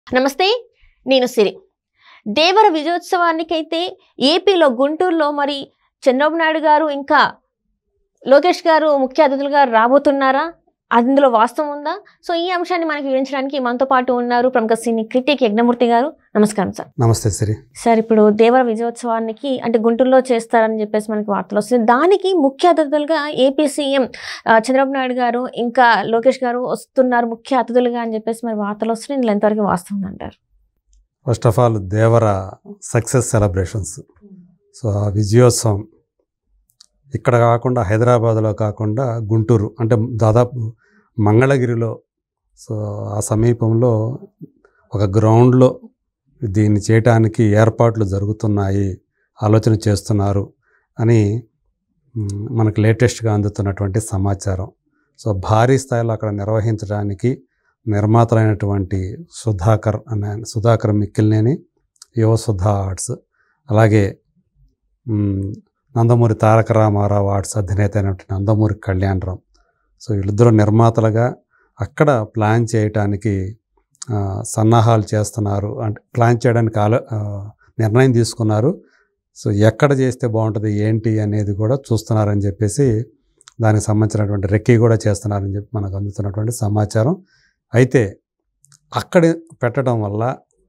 నమస్తే, నేను సిరి. దేవర విజయోత్సవానికైతే ఏపీలో గుంటూరులో మరి చంద్రబాబు నాయుడు గారు ఇంకా లోకేష్ గారు ముఖ్య అతిథులుగా రాబోతున్నారా? అందులో వాస్తవం ఉందా? సో ఈ అంశాన్ని మనకి వివరించడానికి మనతో పాటు ఉన్నారు ప్రముఖ సినీ క్రిటిక్ యజ్ఞమూర్తి గారు. నమస్కారం సార్. నమస్తే సిరి. సార్, ఇప్పుడు దేవర విజయోత్సవానికి అంటే గుంటూరులో చేస్తారని చెప్పేసి మనకి వార్తలు వస్తుంది. దానికి ముఖ్య అతిథులుగా ఏపీ సీఎం చంద్రబాబు నాయుడు గారు ఇంకా లోకేష్ గారు వస్తున్నారు ముఖ్య అతిథులుగా అని చెప్పేసి మరి వార్తలు వస్తున్నాయి. ఇందులో ఎంతవరకు వాస్తవం అంటారు? First of all Devara success celebrations. So ఆ విజయోత్సవం ఇక్కడ కాకుండా హైదరాబాద్లో కాకుండా గుంటూరు అంటే దాదాపు మంగళగిరిలో, సో ఆ సమీపంలో ఒక గ్రౌండ్లో దీన్ని చేయటానికి ఏర్పాట్లు జరుగుతున్నాయి, ఆలోచన చేస్తున్నారు అని మనకు లేటెస్ట్గా అందుతున్నటువంటి సమాచారం. సో భారీ స్థాయిలో అక్కడ నిర్వహించడానికి నిర్మాతలైనటువంటి సుధాకర్ మిక్కిలినేని, యువ సుధా ఆర్ట్స్, అలాగే నందమూరి తారక రామారావు ఆర్ట్స్ అధినేత అయినటువంటి నందమూరి కళ్యాణరావు. సో వీళ్ళిద్దరూ నిర్మాతలుగా అక్కడ ప్లాన్ చేయడానికి సన్నాహాలు చేస్తున్నారు. అంటే ప్లాన్ చేయడానికి నిర్ణయం తీసుకున్నారు. సో ఎక్కడ చేస్తే బాగుంటుంది ఏంటి అనేది కూడా చూస్తున్నారని చెప్పేసి దానికి సంబంధించినటువంటి రెక్కీ కూడా చేస్తున్నారని చెప్పి మనకు అందుతున్నటువంటి సమాచారం. అయితే అక్కడ పెట్టడం వల్ల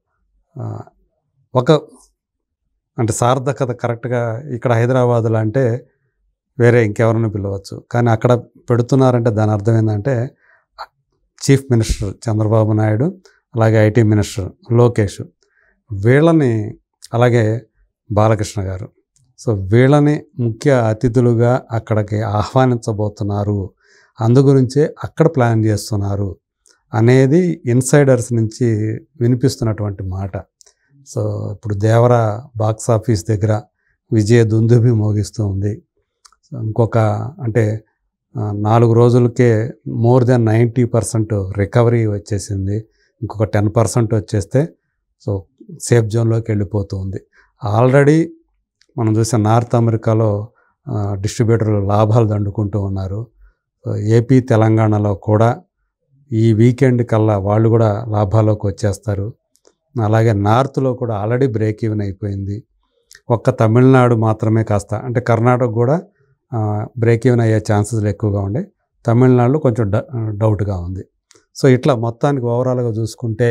అంటే సార్థకత కరెక్ట్గా ఇక్కడ హైదరాబాదులో అంటే వేరే ఇంకెవరిని పిలవచ్చు, కానీ అక్కడ పెడుతున్నారంటే దాని అర్థం ఏంటంటే చీఫ్ మినిస్టర్ చంద్రబాబు నాయుడు, అలాగే ఐటీ మినిస్టర్ లోకేష్, వీళ్ళని, అలాగే బాలకృష్ణ గారు, సో వీళ్ళని ముఖ్య అతిథులుగా అక్కడికి ఆహ్వానించబోతున్నారు. అందుగురించే అక్కడ ప్లాన్ చేస్తున్నారు అనేది ఇన్సైడర్స్ నుంచి వినిపిస్తున్నటువంటి మాట. సో ఇప్పుడు దేవర బాక్స్ ఆఫీస్ దగ్గర విజయ దుందుభి మోగిస్తూ ఉంది. ఇంకొక అంటే 4 రోజులకే మోర్ దెన్ 90% రికవరీ వచ్చేసింది. ఇంకొక 10% వచ్చేస్తే సో సేఫ్ జోన్లోకి వెళ్ళిపోతుంది. ఆల్రెడీ మనం చూసే నార్త్ అమెరికాలో డిస్ట్రిబ్యూటర్లు లాభాలు దండుకుంటూ ఉన్నారు. ఏపీ తెలంగాణలో కూడా ఈ వీకెండ్ కల్లా వాళ్ళు కూడా లాభాల్లోకి వచ్చేస్తారు. అలాగే నార్త్లో కూడా ఆల్రెడీ బ్రేక్ ఈవెన్ అయిపోయింది. ఒక్క తమిళనాడు మాత్రమే కాస్త, అంటే కర్ణాటక కూడా బ్రేక్ ఈవెన్ అయ్యే ఛాన్సెస్ ఎక్కువగా ఉండే, తమిళనాడులో కొంచెం డౌట్గా ఉంది. సో ఇట్లా మొత్తానికి ఓవరాల్గా చూసుకుంటే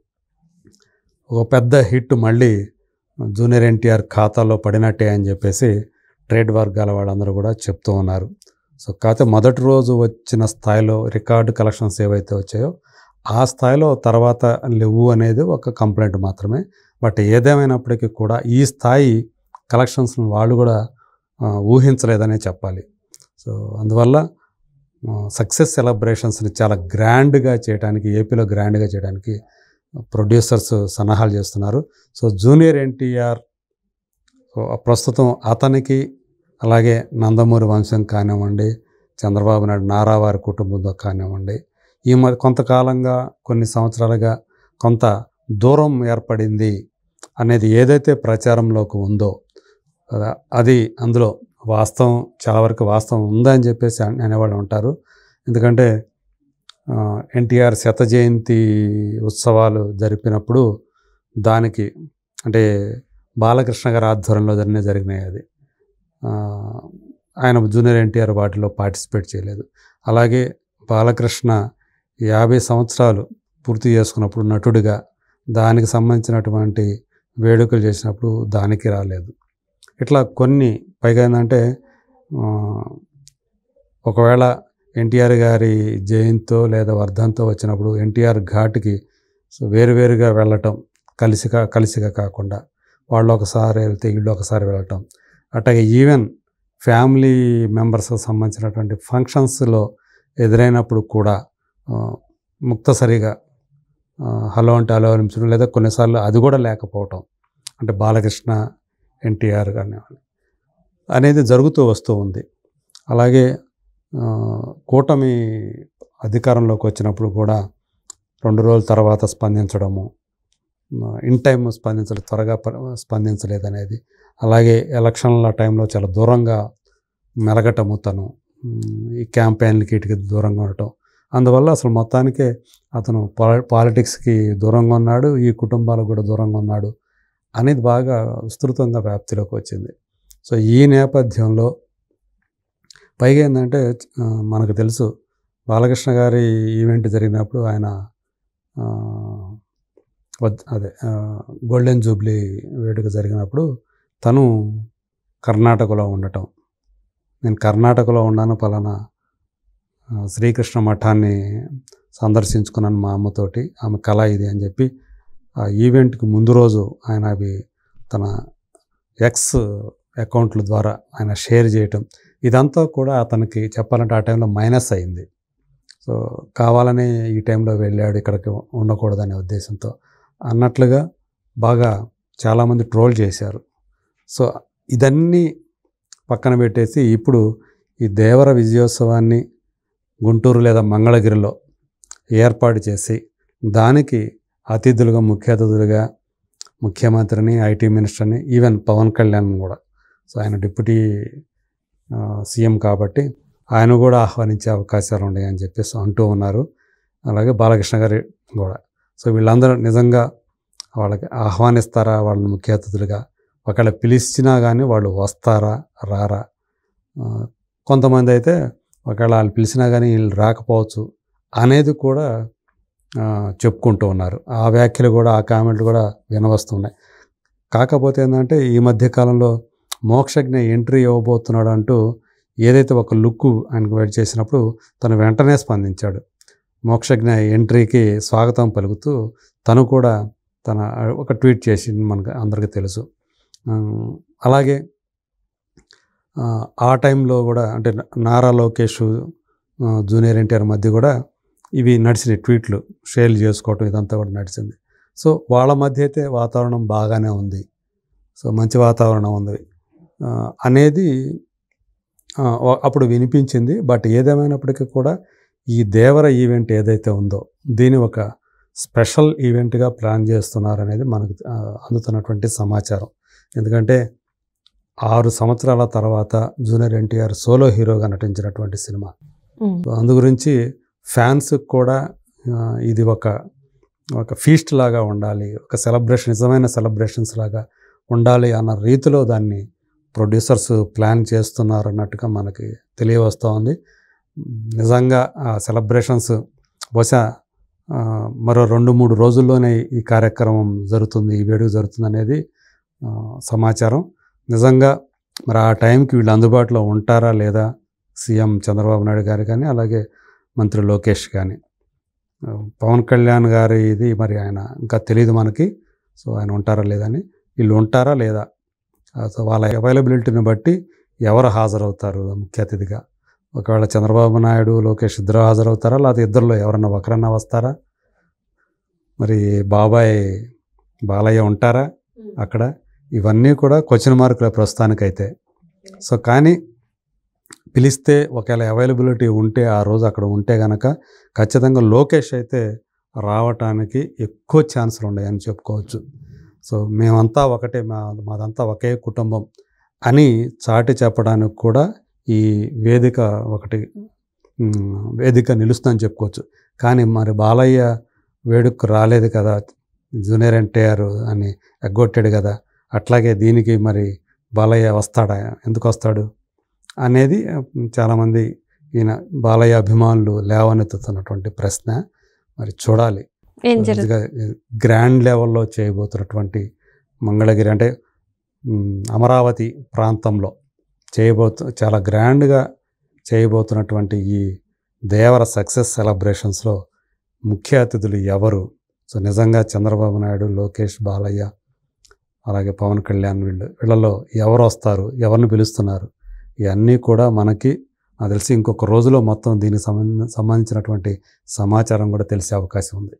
ఒక పెద్ద హిట్ మళ్ళీ జూనియర్ ఎన్టీఆర్ ఖాతాలో పడినట్టే అని చెప్పేసి ట్రేడ్ వర్గాల వాళ్ళందరూ కూడా చెప్తూ ఉన్నారు. సో కాకపోతే మొదటి రోజు వచ్చిన స్థాయిలో రికార్డు కలెక్షన్స్ ఏవైతే వచ్చాయో ఆ స్థాయిలో తర్వాత లేవు అనేది ఒక కంప్లైంట్ మాత్రమే. బట్ ఏదేమైనప్పటికీ కూడా ఈ స్థాయి కలెక్షన్స్ని వాళ్ళు కూడా ఊహించలేదనే చెప్పాలి. సో అందువల్ల సక్సెస్ సెలబ్రేషన్స్ని చాలా గ్రాండ్గా చేయడానికి, ఏపీలో గ్రాండ్గా చేయడానికి ప్రొడ్యూసర్స్ సన్నాహాలు చేస్తున్నారు. సో జూనియర్ ఎన్టీఆర్ ప్రస్తుతం అతనికి, అలాగే నందమూరి వంశం కానివ్వండి, చంద్రబాబు నాయుడు నారావారి కుటుంబంతో కానివ్వండి, ఈ కొంతకాలంగా కొన్ని సంవత్సరాలుగా కొంత దూరం ఏర్పడింది అనేది ఏదైతే ప్రచారంలోకి ఉందో అది అందులో వాస్తవం, చాలా వరకు వాస్తవం ఉందని చెప్పేసి అనేవాళ్ళు ఉంటారు. ఎందుకంటే ఎన్టీఆర్ 100వ జయంతి ఉత్సవాలు జరిపినప్పుడు దానికి అంటే బాలకృష్ణ గారి ఆధ్వర్యంలో జరిగినాయి. అది ఆయన జూనియర్ ఎన్టీఆర్ వాటిలో పార్టిసిపేట్ చేయలేదు. అలాగే బాలకృష్ణ 50 సంవత్సరాలు పూర్తి చేసుకున్నప్పుడు నటుడిగా దానికి సంబంధించినటువంటి వేడుకలు చేసినప్పుడు దానికి రాలేదు. ఇట్లా కొన్ని పైగా ఏంటంటే ఒకవేళ ఎన్టీఆర్ గారి జయంతితో లేదా వర్ధంతో వచ్చినప్పుడు ఎన్టీఆర్ ఘాట్కి సో వేరువేరుగా వెళ్ళటం, కలిసిగా కాకుండా వాళ్ళు ఒకసారి వెళ్తే వీళ్ళు ఒకసారి వెళ్ళటం, అట్లాగే ఈవెన్ ఫ్యామిలీ మెంబర్స్కి సంబంధించినటువంటి ఫంక్షన్స్లో ఎదురైనప్పుడు కూడా ముక్తసరిగా హలో అంటే హలో అనిపించడం, లేదా కొన్నిసార్లు అది కూడా లేకపోవటం, అంటే బాలకృష్ణ ఎన్టీఆర్ కానీ అనేది జరుగుతూ వస్తూ ఉంది. అలాగే కూటమి అధికారంలోకి వచ్చినప్పుడు కూడా 2 రోజుల తర్వాత స్పందించడము, ఇన్ టైం త్వరగా స్పందించలేదనేది, అలాగే ఎలక్షన్ల టైంలో చాలా దూరంగా మెలగటము, తను ఈ క్యాంపెయిన్లకి వీటికి దూరంగా ఉండటం, అందువల్ల అసలు మొత్తానికే అతను పాలిటిక్స్కి దూరంగా ఉన్నాడు, ఈ కుటుంబాలకు కూడా దూరంగా ఉన్నాడు అనేది బాగా విస్తృతంగా వ్యాప్తిలోకి వచ్చింది. సో ఈ నేపథ్యంలో పైగా ఏంటంటే మనకు తెలుసు బాలకృష్ణ గారి ఈవెంట్ జరిగినప్పుడు ఆయన గోల్డెన్ జూబ్లీ వేడుక జరిగినప్పుడు తను కర్ణాటకలో ఉండటం, నేను కర్ణాటకలో ఉన్నాను, పలానా శ్రీకృష్ణ మఠాన్ని సందర్శించుకున్నాను మా అమ్మతోటి, ఆమె కళ ఇది అని చెప్పి ఆ ఈవెంట్కి ముందు రోజు ఆయన అవి తన ఎక్స్ అకౌంట్ల ద్వారా ఆయన షేర్ చేయటం, ఇదంతా కూడా అతనికి చెప్పాలంటే ఆ టైంలో మైనస్ అయింది. సో కావాలని ఈ టైంలో వెళ్ళాడు, ఇక్కడికి ఉండకూడదనే ఉద్దేశంతో అన్నట్లుగా బాగా చాలామంది ట్రోల్ చేశారు. సో ఇదన్నీ పక్కన పెట్టేసి ఇప్పుడు ఈ దేవర విజయోత్సవాన్ని గుంటూరు లేదా మంగళగిరిలో ఏర్పాటు చేసి దానికి అతిథులుగా, ముఖ్య అతిథులుగా ముఖ్యమంత్రిని, ఐటీ మినిస్టర్ని, ఈవెన్ పవన్ కళ్యాణ్ కూడా, సో ఆయన డిప్యూటీ సీఎం కాబట్టి ఆయన కూడా ఆహ్వానించే అవకాశాలు ఉన్నాయని చెప్పేసి అంటూ ఉన్నారు. అలాగే బాలకృష్ణ గారి కూడా. సో వీళ్ళందరూ నిజంగా వాళ్ళకి ఆహ్వానిస్తారా వాళ్ళని ముఖ్య అతిథులుగా, ఒకవేళ పిలిచినా కానీ వాళ్ళు వస్తారా రారా, కొంతమంది అయితే ఒకవేళ వాళ్ళు పిలిచినా కానీ వీళ్ళు రాకపోవచ్చు అనేది కూడా చెప్పుకుంటూ ఉన్నారు. ఆ వ్యాఖ్యలు కూడా, ఆ కామెంట్లు కూడా వినవస్తున్నాయి. కాకపోతే ఏంటంటే ఈ మధ్యకాలంలో మోక్షజ్ఞ ఎంట్రీ ఇవ్వబోతున్నాడు అంటూ ఏదైతే ఒక లుక్ ఆయనకు వెయిట్ చేసినప్పుడు తను వెంటనే స్పందించాడు. మోక్షజ్ఞ ఎంట్రీకి స్వాగతం పలుకుతూ తను కూడా తన ఒక ట్వీట్ చేసి మనకు అందరికీ తెలుసు. అలాగే ఆ టైంలో కూడా అంటే నారా లోకేష్, జూనియర్ ఎన్టీఆర్ మధ్య కూడా ఇవి నడిచినాయి, ట్వీట్లు షేర్ చేసుకోవటం ఇదంతా కూడా నడిచింది. సో వాళ్ళ మధ్య అయితే వాతావరణం బాగానే ఉంది, సో మంచి వాతావరణం ఉంది అనేది అప్పుడు వినిపించింది. బట్ ఏదేమైనప్పటికీ కూడా ఈ దేవర ఈవెంట్ ఏదైతే ఉందో దీని ఒక స్పెషల్ ఈవెంట్గా ప్లాన్ చేస్తున్నారనేది మనకు అందుతున్నటువంటి సమాచారం. ఎందుకంటే 6 సంవత్సరాల తర్వాత జూనియర్ ఎన్టీఆర్ సోలో హీరోగా నటించినటువంటి సినిమా. అందు గురించి ఫ్యాన్స్కి కూడా ఇది ఒక ఫీస్ట్ లాగా ఉండాలి, ఒక సెలబ్రేషన్, నిజమైన సెలబ్రేషన్స్ లాగా ఉండాలి అన్న రీతిలో దాన్ని ప్రొడ్యూసర్స్ ప్లాన్ చేస్తున్నారు అన్నట్టుగా మనకి తెలియవస్తూ ఉంది. నిజంగా ఆ సెలబ్రేషన్స్ బహుశా మరో 2-3 రోజుల్లోనే ఈ కార్యక్రమం జరుగుతుంది, ఈ వేడుక జరుగుతుంది అనేది సమాచారం. నిజంగా మరి ఆ టైంకి వీళ్ళు అందుబాటులో ఉంటారా లేదా, సీఎం చంద్రబాబు నాయుడు గారు కానీ అలాగే మంత్రి లోకేష్ కానీ, పవన్ కళ్యాణ్ గారి ఇది మరి ఆయన ఇంకా తెలియదు మనకి. సో ఆయన ఉంటారా లేదని, వీళ్ళు ఉంటారా లేదా, సో వాళ్ళ అవైలబిలిటీని బట్టి ఎవరు హాజరవుతారు ముఖ్య అతిథిగా. ఒకవేళ చంద్రబాబు నాయుడు, లోకేష్ ఇద్దరు హాజరవుతారా, లేకపోతే ఇద్దరిలో ఎవరన్నా ఒకరన్నా వస్తారా, మరి బాలయ్య ఉంటారా అక్కడ, ఇవన్నీ కూడా క్వశ్చన్ మార్కుల ప్రస్తుతానికైతే. సో కానీ పిలిస్తే ఒకవేళ అవైలబిలిటీ ఉంటే ఆ రోజు అక్కడ ఉంటే కనుక ఖచ్చితంగా లోకేష్ అయితే రావటానికి ఎక్కువ ఛాన్సులు ఉన్నాయని చెప్పుకోవచ్చు. సో మేమంతా ఒకటే, మాదంతా ఒకే కుటుంబం అని చాటి చెప్పడానికి కూడా ఈ వేదిక నిలుస్తుందని చెప్పుకోవచ్చు. కానీ మరి బాలయ్య వేడుకకు రాలేదు కదా, జూనియర్ ఎన్టీఆర్ అని ఎగ్గొట్టాడు కదా, అట్లాగే దీనికి మరి బాలయ్య వస్తాడా, ఎందుకు వస్తాడు అనేది చాలామంది ఈయన బాలయ్య అభిమానులు లేవనెత్తుతున్నటువంటి ప్రశ్న. మరి చూడాలి, గ్రాండ్ లెవెల్లో చేయబోతున్నటువంటి మంగళగిరి అంటే అమరావతి ప్రాంతంలో చాలా గ్రాండ్గా చేయబోతున్నటువంటి ఈ దేవర సక్సెస్ సెలబ్రేషన్స్లో ముఖ్య అతిథులు ఎవరు, సో నిజంగా చంద్రబాబు నాయుడు, లోకేష్, బాలయ్య అలాగే పవన్ కళ్యాణ్ వీళ్ళలో ఎవరు వస్తారు, ఎవరిని పిలుస్తున్నారు, ఇవన్నీ కూడా మనకి నాకు తెలిసి ఇంకొక రోజులో మొత్తం దీనికి సంబంధించినటువంటి సమాచారం కూడా తెలిసే అవకాశం ఉంది.